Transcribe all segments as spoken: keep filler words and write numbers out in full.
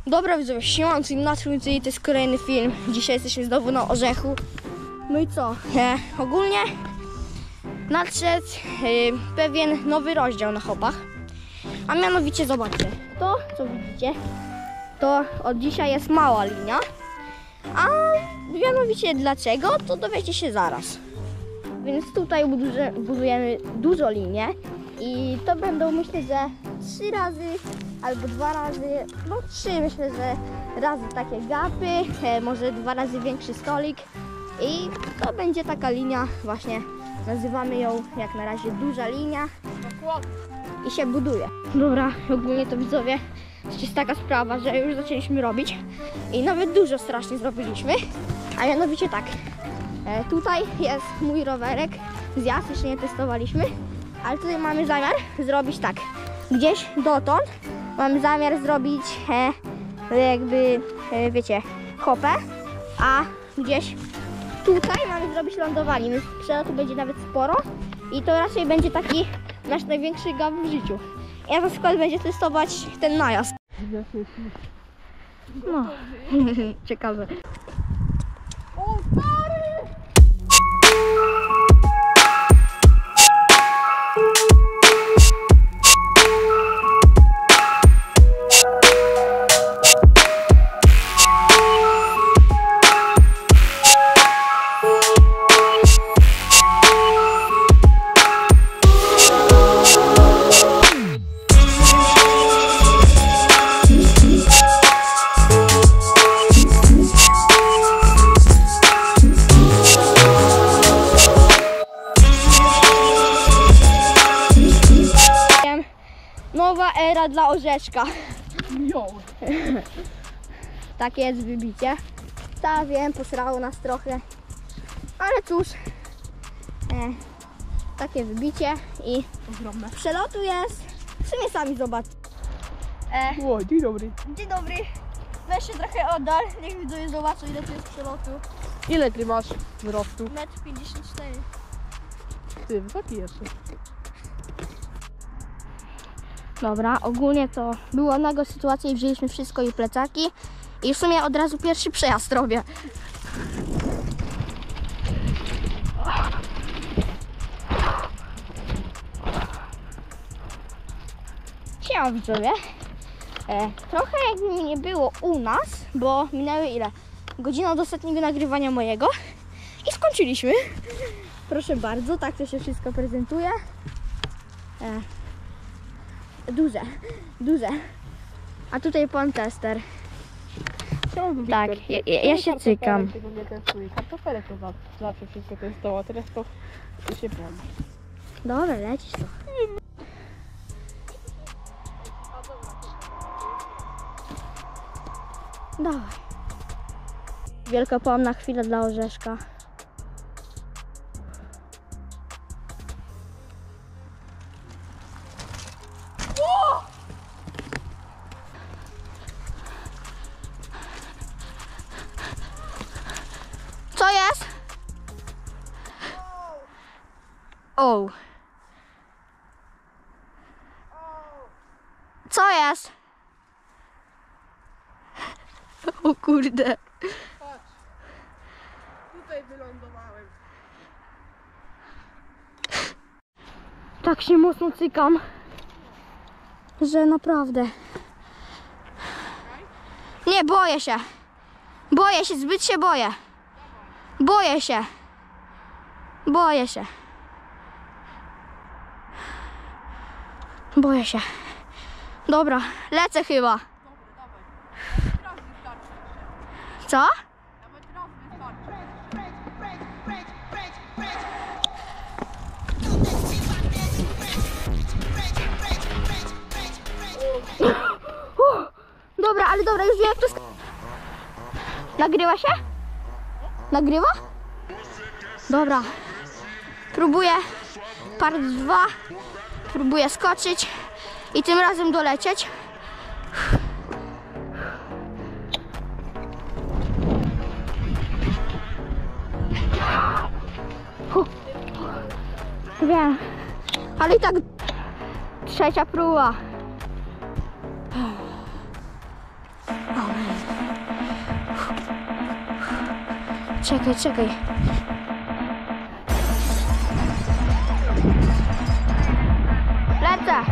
Dobra widzowie, siemanko, inaczej to jest kolejny film. Dzisiaj jesteśmy znowu na Orzechu. No i co? E, ogólnie nadszedł e, pewien nowy rozdział na hopach. A mianowicie zobaczcie, to co widzicie, to od dzisiaj jest mała linia. A mianowicie dlaczego, to dowiecie się zaraz. Więc tutaj budujemy dużo linię. I to będą, myślę, że trzy razy albo dwa razy, no trzy myślę, że razy takie gapy, e, może dwa razy większy stolik i to będzie taka linia, właśnie nazywamy ją jak na razie duża linia i się buduje. Dobra, ogólnie to widzowie, jest taka sprawa, że już zaczęliśmy robić i nawet dużo strasznie zrobiliśmy, a mianowicie tak, e, tutaj jest mój rowerek, zjazd, jeszcze nie testowaliśmy. Ale tutaj mamy zamiar zrobić tak, gdzieś dotąd mamy zamiar zrobić e, jakby, e, wiecie, hopę, a gdzieś tutaj mamy zrobić lądowanie, więc przelotu będzie nawet sporo i to raczej będzie taki nasz największy gap w życiu. Ja na przykład będzie testować ten najazd. No, ciekawe. O, stary! Nowa era dla Orzeszka. Takie jest wybicie. Ta wiem, posrało nas trochę. Ale cóż, e, takie wybicie i ogromne. Przelotu jest. W sumie sami zobaczcie. E, o, dzień dobry. Dzień dobry. Weź się trochę oddal. Niech widzowie zobaczą, ile tu jest przelotu. Ile ty masz wzrostu? metr pięćdziesiąt cztery. Ty, wysoki jesteś. Dobra, ogólnie to była naga sytuacja i wzięliśmy wszystko i plecaki. I w sumie od razu pierwszy przejazd robię. Siema widzowie. E, trochę jakby mi nie było u nas, bo minęły ile? Godzina od ostatniego nagrywania mojego. I skończyliśmy. Proszę bardzo, tak to się wszystko prezentuje. E, Duże, duże. A tutaj pan tester. Tak, ja, ja, ja się cykam. Tego nie testuję. Kartofelek to zawsze wszystko testował, teraz to, to się błąd. Dobra, lecisz to. Dawaj. Wielkopomna chwila dla Orzeszka. Co jest? O. Co jest? O kurde. Patrz. Tutaj wylądowałem. Tak się mocno cykam, że naprawdę. Nie, boję się. Boję się, zbyt się boję. Boję się. Boję się. Boję się. Dobra, lecę chyba. Co? Nawet raz Dobra, ale dobra, już wiem jak to sk... Nagrywa się? Nagrywa? Dobra. Próbuję part dwa. Próbuję skoczyć i tym razem dolecieć. Wiem, ale i tak trzecia próba. Czekaj, czekaj. Lecę!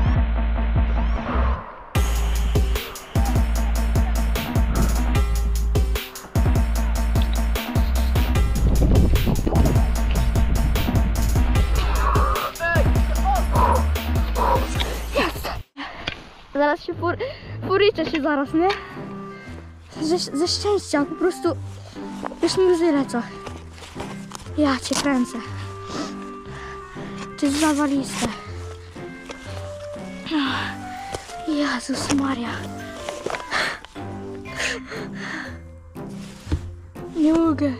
Jest! Zaraz się fur... furyczę się zaraz, nie? Ze, ze szczęścia, po prostu już mi łzy lecą. Ja cię kręcę. To jest zawaliste. Jezus Maria. Nie mogę.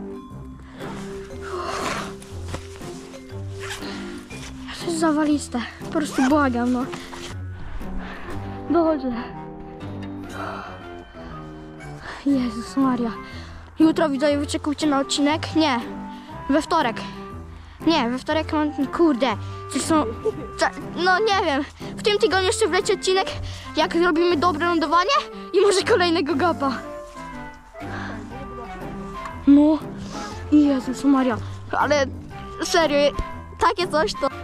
To jest zawaliste. Po prostu błagam, no. Boże. Jezus Maria. Jutro widzowie wyczekujcie na odcinek. Nie. We wtorek. Nie, we wtorek mam... Kurde. Coś są... co- No nie wiem. W tym tygodniu jeszcze wleci odcinek, jak zrobimy dobre lądowanie i może kolejnego gapa. No. Jezus Maria. Ale serio, takie coś to...